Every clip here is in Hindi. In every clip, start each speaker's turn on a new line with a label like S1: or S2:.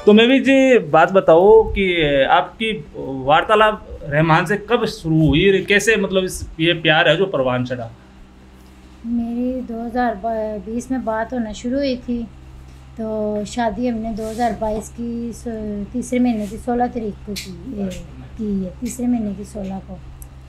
S1: तो मैं भी जी बात बताओ कि आपकी वार्तालाप रहमान से कब शुरू हुई और कैसे मतलब ये प्यार है जो परवान चढ़ा?
S2: मेरी 2020 में बात होना शुरू हुई थी। तो शादी हमने 2022 की तीसरे महीने की 16 तारीख को की है, तीसरे महीने की 16 को।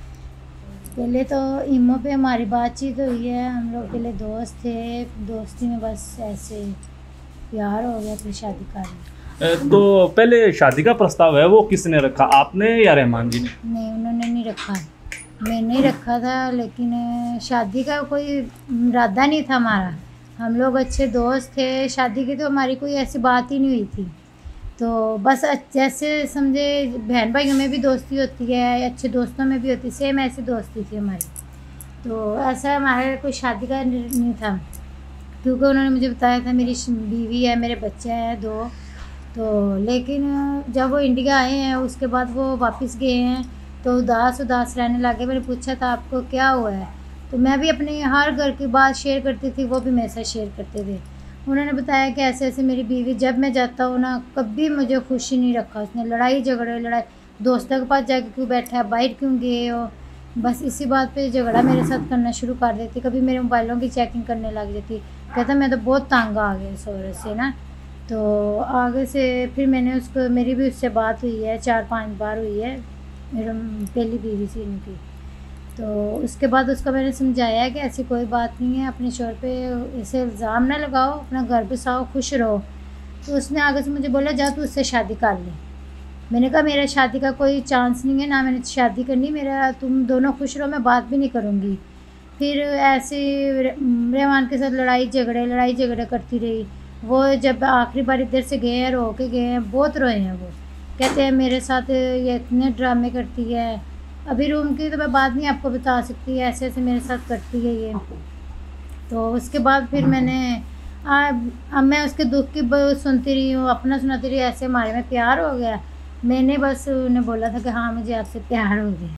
S2: पहले तो ईमो पे हमारी बातचीत हुई है। हम लोग पहले दोस्त थे, दोस्ती में बस ऐसे प्यार हो गया, फिर शादी कर ली।
S1: तो पहले शादी का प्रस्ताव है वो किसने रखा, आपने या रहमान जी ने?
S2: नहीं, उन्होंने नहीं रखा, मैंने ही रखा था। लेकिन शादी का कोई इरादा नहीं था हमारा। हम लोग अच्छे दोस्त थे, शादी की तो हमारी कोई ऐसी बात ही नहीं हुई थी। तो बस जैसे समझे बहन भाइयों में भी दोस्ती होती है, अच्छे दोस्तों में भी होती है, सेम ऐसी दोस्ती थी हमारी। तो ऐसा हमारे कोई शादी का नहीं था, क्योंकि उन्होंने मुझे बताया था मेरी बीवी है, मेरे बच्चे हैं 2। तो लेकिन जब वो इंडिया आए हैं उसके बाद वो वापस गए हैं तो उदास रहने लगे। मैंने पूछा था आपको क्या हुआ है, तो मैं भी अपने हर घर की बात शेयर करती थी, वो भी मेरे साथ शेयर करते थे। उन्होंने बताया कि ऐसे ऐसे मेरी बीवी, जब मैं जाता हूँ ना, कभी मुझे खुशी नहीं रखा उसने। लड़ाई दोस्तों के पास जाके क्यों बैठा है, बाहर क्यों गए हो, बस इसी बात पे झगड़ा मेरे साथ करना शुरू कर देती। कभी मेरे मोबाइलों की चेकिंग करने लग जाती। कहता मैं तो बहुत तंग आ गया इस औरत से ना। तो आगे से फिर मैंने उसको, मेरी भी उससे बात हुई है, 4-5 बार हुई है, मेरा पहली बीवी थी इनकी। तो उसके बाद उसको मैंने समझाया कि ऐसी कोई बात नहीं है, अपने शोहर पे ऐसे इल्ज़ाम ना लगाओ, अपना घर बसाओ, खुश रहो। तो उसने आगे से मुझे बोला जा तू उससे शादी कर ले। मैंने कहा मेरा शादी का कोई चांस नहीं है, ना मैंने शादी करनी, मेरा तुम दोनों खुश रहो, मैं बात भी नहीं करूँगी। फिर ऐसे रहमान के साथ लड़ाई झगड़े करती रही। वो जब आखिरी बार इधर से गए हैं, रो के गए हैं, बहुत रोए हैं वो। कहते हैं मेरे साथ ये इतने ड्रामे करती है, अभी रूम की तो मैं बात नहीं आपको बता सकती, ऐसे ऐसे मेरे साथ करती है ये। तो उसके बाद फिर मैंने अब मैं उसके दुख की सुनती रही हूँ, अपना सुनाती रही, ऐसे हमारे में प्यार हो गया। मैंने बस उन्हें बोला था कि हाँ मुझे आपसे प्यार हो गया।